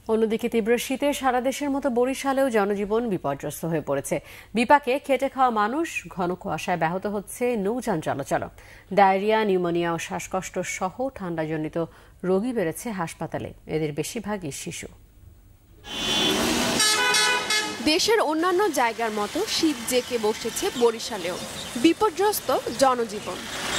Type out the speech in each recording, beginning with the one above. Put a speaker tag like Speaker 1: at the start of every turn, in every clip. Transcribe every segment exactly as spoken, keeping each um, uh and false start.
Speaker 1: অন্যদিকে তীব্র শীতে সারা দেশের মতো বরিশালেও জনজীবন বিপর্যস্ত হয়ে পড়েছে। বিপাকে খেটে খাওয়া মানুষ, ঘন কুয়াশায় ব্যাহত হচ্ছে নৌযান চলাচল। ডায়রিয়া, নিউমোনিয়া ও শ্বাসকষ্ট সহ ঠান্ডাজনিত রোগী বেড়েছে হাসপাতালে। এদের বেশিরভাগই শিশু।
Speaker 2: দেশের অন্যান্য জায়গার মতো শীত জেঁকে বসেছে বরিশালেও। বিপর্যস্ত জনজীবন।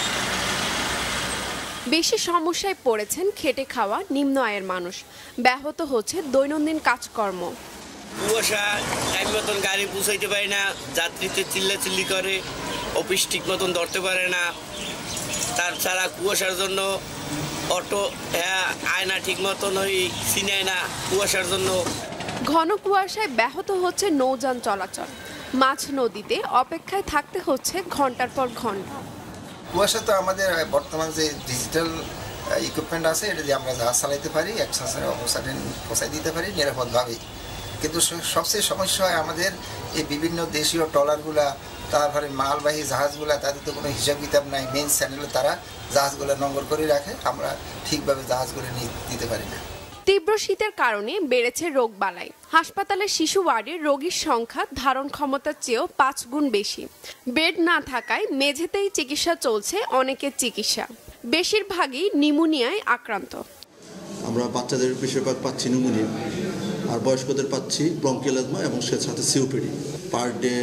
Speaker 2: বেশি সমস্যায় পড়েছেন খেটে খাওয়া নিম্ন আয়ের মানুষ। ব্যাহত হচ্ছে দৈনন্দিন কাজকর্ম।
Speaker 3: কুয়াশা টাইম মতন গাড়ি পৌঁছাইতে পারে না, যাত্রীতে চিল্লা চিল্লি করে, অফিস ঠিক মতন ধরতে পারে না। তাছাড়া কুয়াশার জন্য অটো হ্যাঁ আয়না ঠিক মতন ওই চিনায় না কুয়াশার জন্য।
Speaker 2: ঘন কুয়াশায় ব্যাহত হচ্ছে নৌযান চলাচল। মাঝ নদীতে অপেক্ষায় থাকতে হচ্ছে ঘন্টার পর ঘন্টা।
Speaker 4: কুয়াশা তো আমাদের বর্তমান যে ডিজিটাল ইকুইপমেন্ট আছে, এটা দিয়ে আমরা জাহাজ চালাইতে পারি, একসাথে অবস্থানে পৌঁছাই দিতে পারি নিরাপদভাবে। কিন্তু সবচেয়ে সমস্যা হয় আমাদের এই বিভিন্ন দেশীয় ট্রলারগুলা, তারপরে মালবাহী জাহাজগুলা, তাদের তো কোনো হিসাব কিতাব নাই। মেইন চ্যানেলে তারা জাহাজগুলো নম্বর করে রাখে, আমরা ঠিকভাবে জাহাজগুলো নিয়ে দিতে পারি না।
Speaker 2: তীব্র শীতের কারণে বেড়েছে রোগবালাই। হাসপাতালের শিশু ওয়ার্ডে রোগীর সংখ্যা ধারণ ক্ষমতার চেয়েও পাঁচ গুণ বেশি। বেড না থাকায় মেঝেতেই চিকিৎসা চলছে অনেকের চিকিৎসা। বেশিরভাগই নিউমোনিয়ায় আক্রান্ত।
Speaker 5: আমরা বাচ্চাদের বেশিরভাগ পাচ্ছি নিউমোনিয়া, আর বয়স্কদের পাচ্ছি ব্রঙ্কিয়াল অ্যাজমা এবং সাথে সিওপিডি। পার ডে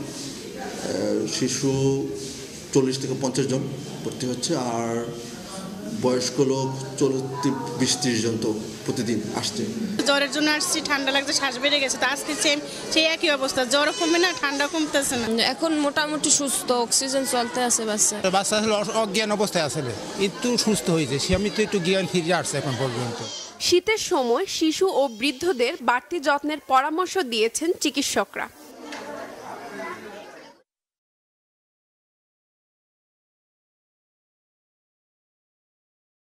Speaker 5: শিশু চল্লিশ থেকে পঞ্চাশ জন ভর্তি হচ্ছে, আর বয়স্ক লোক চল্লিশ বিশ ত্রিশ জন তো প্রতিদিন আসছে।
Speaker 6: জ্বরের জন্য আসছি, ঠান্ডা লাগছে, শ্বাস বেড়ে গেছে, তো আজকে সেম সেই একই অবস্থা। জ্বর কমে না, ঠান্ডা কমতেছে না।
Speaker 7: এখন মোটামুটি সুস্থ, অক্সিজেন চলতে আছে। বাচ্চা
Speaker 8: বাচ্চা আসলে অজ্ঞান অবস্থায় আসলে একটু সুস্থ হয়েছে, সে আমি তো একটু জ্ঞান ফিরে আসছে এখন পর্যন্ত।
Speaker 2: শীতের সময় শিশু ও বৃদ্ধদের বাড়তি যত্নের পরামর্শ দিয়েছেন চিকিৎসকরা।